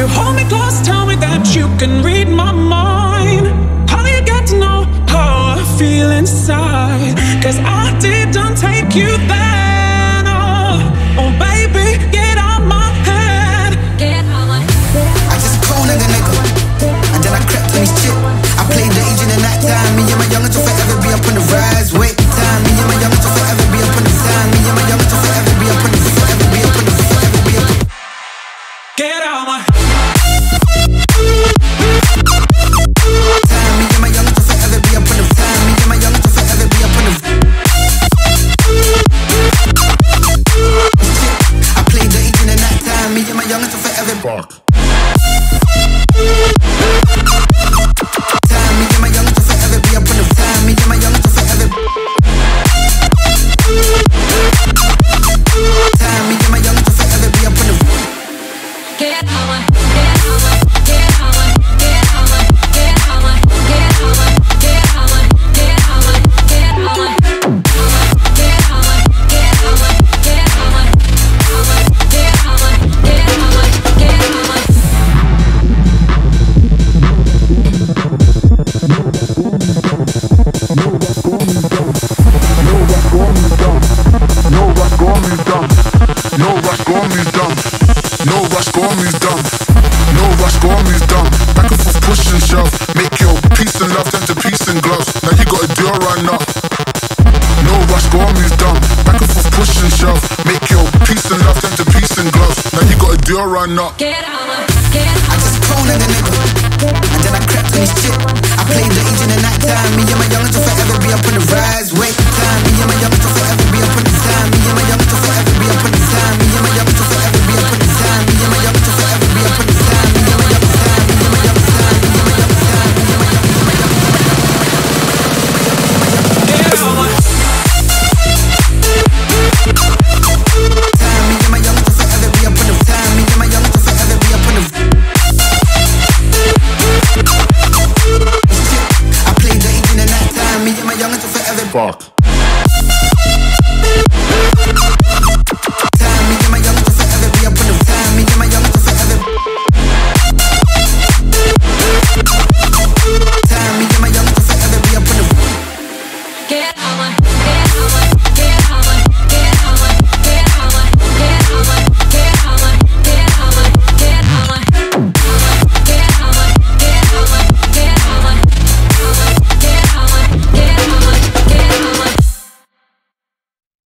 you hold me close, tell me that you can read my mind. How do you get to know how I feel inside? Cause I didn't take you there, no. Oh baby, get out my head. Get out my head. I just cornered a nigga, and then I crept on his chip. I played the age in the night time. Me and my youngest will forever be up on the rise. Wait time. Me and my youngest will forever be up on the time. Me and my youngest will forever be up on the forever be up on the forever be up. Get out my time. Me and my youngest will forever be up on the time. Me and my youngest will forever be up on the. I played the age in the night time. Me and my youngest will forever. Fuck. Time. Me and my youngest will forever be up on the time. Me and my youngest will forever. Time. Me and my youngest will forever be up on the. Get out my, get out my, get out my, get out my, get out my, get out my, get out my, get out my, get out my, get out my, get out my, get out my, get out my, get out my, get out my, get out my. No rush, go me dumb. No rush, go me dumb. No rush, go me dumb. No rush, go me dumb. Back and forth, push and shove. Make your peace and love turn to peace and gloves. Now you gotta do a run up. No rush, go me dumb. Back and forth, push and shove. Make your peace and love turn to peace and gloves. Now you gotta do a run up. Get out my, get out I just cornered a nigga, and then I crept on his chip. I played the age in the night time. Me and my youngest will forever be up on the rise. Wait time. Me and my youngest will forever be up on the time. Me and my youngest will forever be up on the time. Me and my youngest will forever be up on the time. Me and my youngest will forever be up on the time. Me and my youngest time. Me and my youngest time. Me and my youngest time. Me and my youngest time. get out my Time. Me and my youngest will forever be up on the time. Me and my youngest will forever be up on the. I played the age in the night time. Me and my youngest will forever. Fuck.